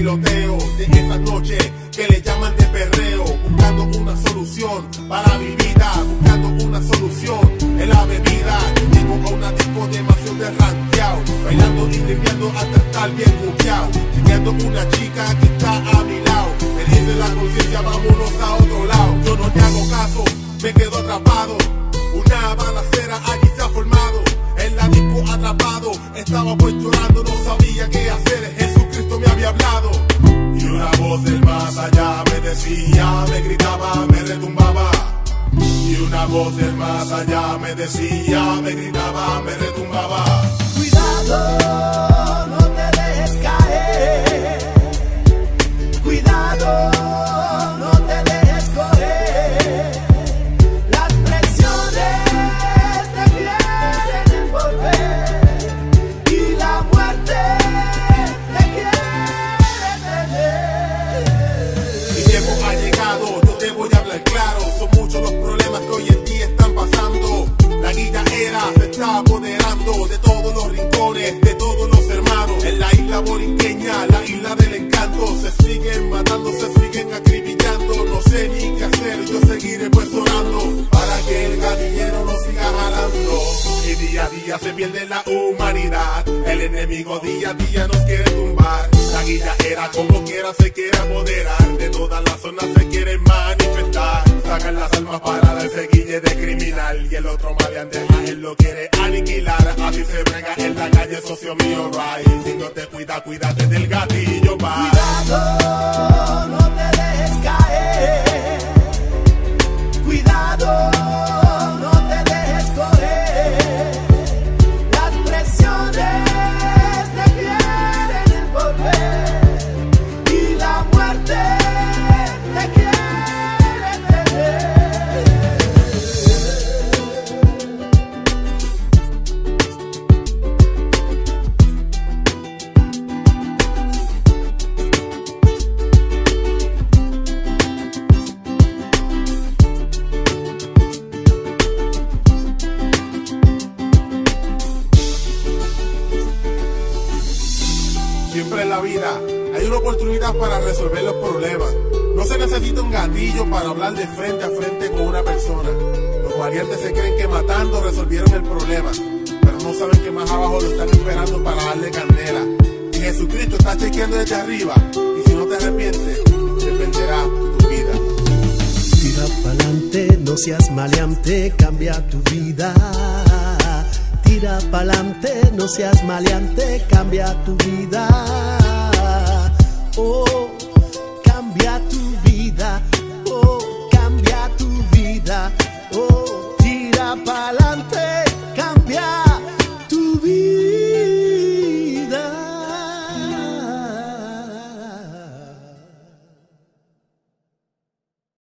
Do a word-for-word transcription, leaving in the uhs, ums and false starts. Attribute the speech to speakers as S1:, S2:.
S1: bailoteo de esas noches que le llaman de perreo, buscando una solución para mi vida, buscando una solución en la bebida. Yo llego a una disco demasiado derranqueado, bailando y limpiando hasta estar bien buqueado, siguiendo una chica que está a mi lado. Me dice la conciencia, vámonos a otro lado. Yo no le hago caso, me quedo atrapado. Una balacera allí se ha formado, en la disco atrapado. Estaba pues llorando, no sabía qué hacer. Jesucristo me había hablado. Y una voz del más allá me decía, me gritaba, me retumbaba. Y una voz del más allá me decía, me gritaba, me retumbaba.
S2: Cuidado, no te dejes caer. Cuidado, no te dejes correr. Las presiones te quieren envolver y la muerte te quiere tener.
S1: Mi tiempo ha llegado, yo te voy a hablar claro. Son muchos los problemas que hoy en día están pasando. La guillaera se está apoderando de todos los rincones, de todos los hermanos. En la isla borinqueña, la isla del encanto, se siguen matando, se siguen acribillando. No sé ni qué hacer, yo seguiré pues orando para que el gatillero no siga jalando. Y día a día se pierde la humanidad, el enemigo día a día nos quiere tumbar. La guillaera como quiera se quiere apoderar, de todas las zonas se quiere manifestar. Sacan las almas para darse guille de criminal, y el otro maleante a él lo quiere aniquilar. Así se brega en la calle, socio mío, right. Si no te cuida, cuídate del gatillo, bye.
S2: Cuidado, no te dejes caer. Cuidado, no te dejes correr. Las presiones te quieren envolver y la muerte te quiere tener.
S1: Siempre en la vida hay una oportunidad para resolver los problemas. No se necesita un gatillo para hablar de frente a frente con una persona. Los variantes se creen que matando resolvieron el problema, pero no saben que más abajo lo están esperando para darle candela. Y Jesucristo está chequeando desde arriba, y si no te arrepientes, dependerá tu vida.
S3: Tira pa'lante, no seas maleante, cambia tu vida. Tira pa'lante, no seas maleante, cambia tu vida. Oh, cambia tu vida. Oh, cambia tu vida. Oh, tira pa'lante.